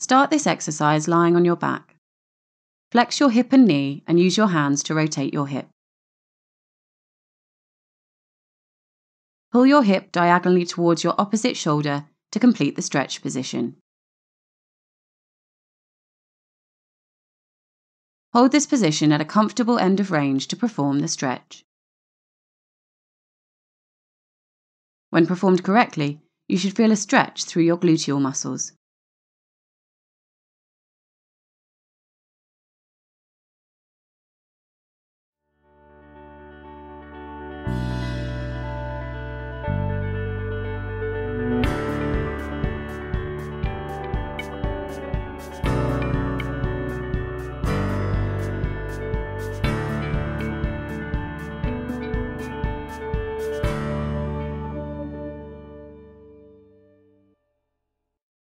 Start this exercise lying on your back. Flex your hip and knee and use your hands to rotate your hip. Pull your hip diagonally towards your opposite shoulder to complete the stretch position. Hold this position at a comfortable end of range to perform the stretch. When performed correctly, you should feel a stretch through your gluteal muscles.